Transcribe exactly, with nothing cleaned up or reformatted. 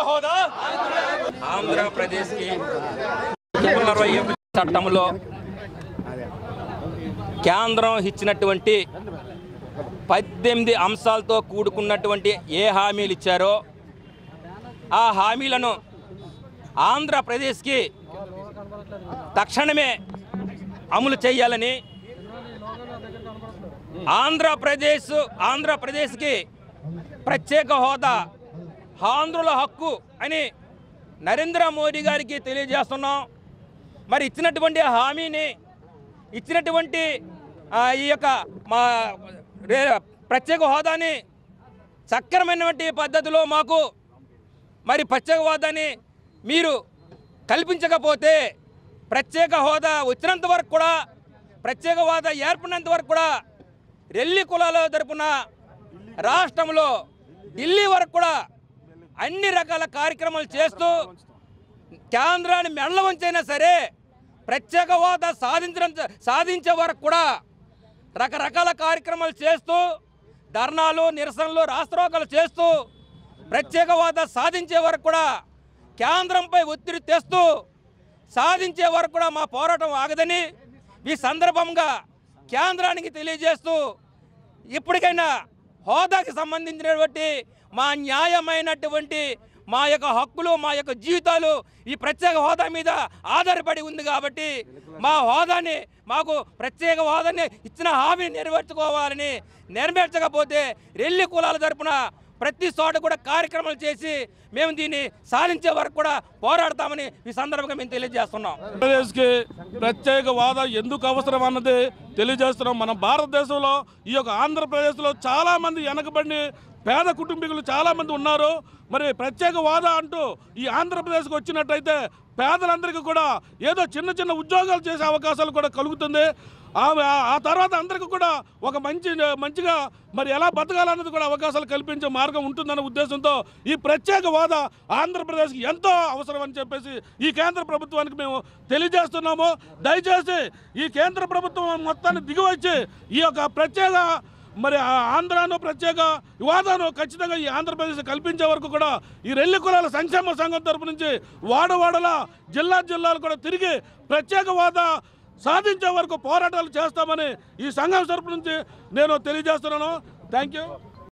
హోదా ఆంధ్రప్రదేశ్ కి చట్టంలో కేంద్రం ఇచ్చినటువంటి పద్దెనిమిది అంశాలతో కూడుకున్నటువంటి ఏ హామీలు ఇచ్చారో ఆ హామీలను ఆంధ్రప్రదేశ్కి తక్షణమే అమలు చేయాలని ఆంధ్రప్రదేశ్ ఆంధ్రప్రదేశ్కి ప్రత్యేక హోదా ఆంధ్రుల హక్కు అని నరేంద్ర మోడీ గారికి తెలియజేస్తున్నాం. మరి ఇచ్చినటువంటి హామీని ఇచ్చినటువంటి ఈ యొక్క మా ప్రత్యేక హోదాని సక్రమైనటువంటి పద్ధతిలో మాకు మరి ప్రత్యేక హోదాని మీరు కల్పించకపోతే ప్రత్యేక హోదా వచ్చినంత వరకు కూడా ప్రత్యేక హోదా ఏర్పడినంత వరకు కూడా రెల్లి కులాల తరపున రాష్ట్రంలో ఢిల్లీ వరకు కూడా అన్ని రకాల కార్యక్రమాలు చేస్తూ కేంద్రాన్ని మెడల వంచైనా సరే ప్రత్యేక హోదా సాధించడం సాధించే వరకు కూడా రకరకాల కార్యక్రమాలు చేస్తూ ధర్నాలు నిరసనలు రాష్ట్రోకాలు చేస్తూ ప్రత్యేక హోదా సాధించే వరకు కూడా కేంద్రంపై ఒత్తిడి తెస్తూ సాధించే వరకు కూడా మా పోరాటం ఆగదని ఈ సందర్భంగా కేంద్రానికి తెలియజేస్తూ ఇప్పటికైనా హోదాకి సంబంధించినటువంటి మా న్యాయమైనటువంటి మా యొక్క హక్కులు మా యొక్క జీవితాలు ఈ ప్రత్యేక హోదా మీద ఆధారపడి ఉంది కాబట్టి మా హోదాని మాకు ప్రత్యేక హోదాని ఇచ్చిన హామీని నెరవేర్చుకోవాలని నెరవేర్చకపోతే రెల్లి కులాల తరపున ప్రతి చోట కూడా కార్యక్రమాలు చేసి మేము దీన్ని సాధించే వరకు కూడా పోరాడతామని ఈ సందర్భంగా మేము తెలియజేస్తున్నాం. ఆంధ్రప్రదేశ్కి ప్రత్యేక హోదా ఎందుకు అవసరం అన్నది తెలియజేస్తున్నాం. మన భారతదేశంలో ఈ యొక్క ఆంధ్రప్రదేశ్లో చాలామంది వెనకబడి పేద కుటుంబీకులు చాలామంది ఉన్నారు. మరి ప్రత్యేక హోదా అంటూ ఈ ఆంధ్రప్రదేశ్కి వచ్చినట్టయితే పేదలందరికీ కూడా ఏదో చిన్న చిన్న ఉద్యోగాలు చేసే అవకాశాలు కూడా కలుగుతుంది. ఆ తర్వాత అందరికీ కూడా ఒక మంచి మంచిగా మరి ఎలా బతకాలన్నది కూడా అవకాశాలు కల్పించే మార్గం ఉంటుందనే ఉద్దేశంతో ఈ ప్రత్యేక హోదా ఆంధ్రప్రదేశ్కి ఎంతో అవసరం అని చెప్పేసి ఈ కేంద్ర ప్రభుత్వానికి మేము తెలియజేస్తున్నాము. దయచేసి ఈ కేంద్ర ప్రభుత్వం మొత్తాన్ని దిగివచ్చి ఈ యొక్క ప్రత్యేక మరి ఆంధ్రాను ప్రత్యేక హోదాను ఖచ్చితంగా ఈ ఆంధ్రప్రదేశ్ కల్పించే వరకు కూడా ఈ రెల్లి కులాల సంక్షేమ సంఘం తరపు నుంచి వాడవాడల జిల్లా జిల్లాలు కూడా తిరిగి ప్రత్యేక హోదా సాధించే వరకు పోరాటాలు చేస్తామని ఈ సంఘం తరపు నుంచి నేను తెలియజేస్తున్నాను. Thank you.